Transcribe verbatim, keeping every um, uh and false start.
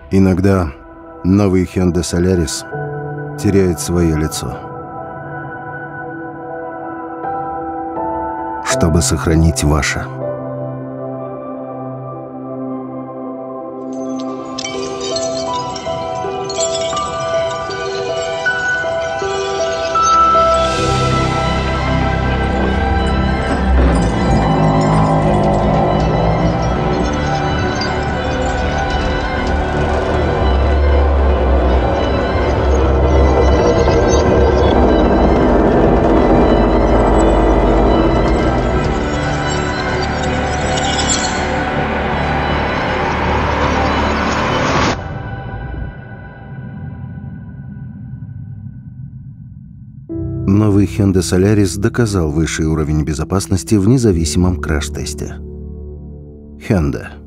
Иногда новый Hyundai Solaris теряет свое лицо. Чтобы сохранить ваше. Новый Hyundai Solaris доказал высший уровень безопасности в независимом краш-тесте. Hyundai.